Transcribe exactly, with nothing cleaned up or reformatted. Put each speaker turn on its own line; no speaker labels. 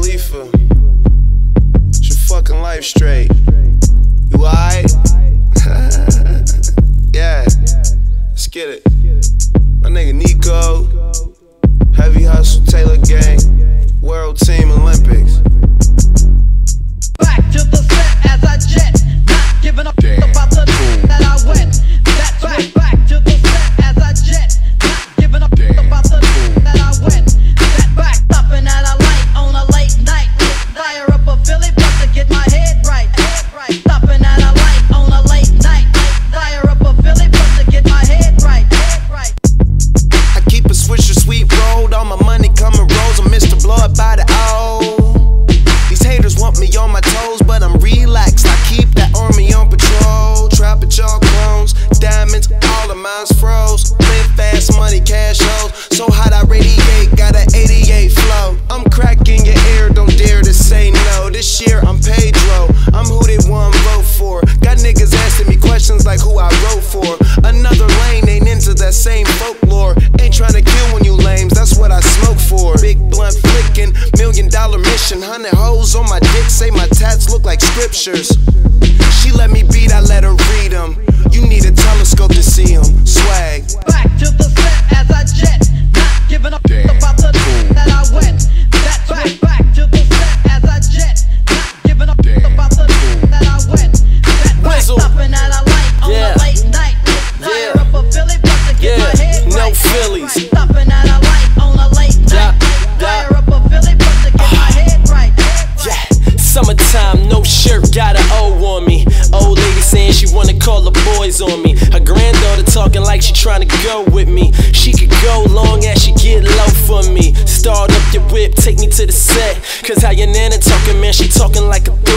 Khalifa. Get your fucking life straight. You alright? Yeah, let's get it. My nigga Neako, Heavy Hustle, Taylor Gang, World Team Olympics.
Back to the set as I jet, not giving up about the that I went. That's back, back to the set as I jet, not giving up about the that I went. That back, stopping at a light on a late night. Fire up a Philly, but to get my head right. Stopping at a light on a late night. Fire up a Philly, but to get my head right.
I keep a Swisher Sweet rolled, all my money coming rolls. I'm Mister Blow It by the O. These haters want me on my toes, but I'm relaxed. I keep that army on patrol. Trap at y'all clones, diamonds, all of mine's froze. Live fast, money, cash hoes. So hot I radiate, got an eighty-eight flow. I'm cracking your ear, don't dare to say no. This year I'm Pedro, I'm who they want vote for. Got niggas asking me questions like who I wrote for. Another lane ain't into that same folklore. Ain't trying to kill when you lames, that's what I smoke for. Big blunt flicking, million dollar mission. Hundred hoes on my dick, say my tats look like scriptures. She let me beat, I let her read them. You need a telescope to see them. Swag.
Back to the set as I jet, not giving up about the that I went. That's back, back to the set as I jet, not giving up about the that I went. That back, stopping at a light on a late night. Fire up a Philly, but to get my head right.
No Phillies.
Stopping at a light on a late night. Fire up a Philly, but to get my head right.
Yeah, summertime, no shirt, got an O on me. Old lady saying she wanna call the boys on me. Her granddaughter talking like she tryna go with me. She could go long as she get low for me. Start up your whip, take me to the set. Cause how your nana talking, man, she talking like a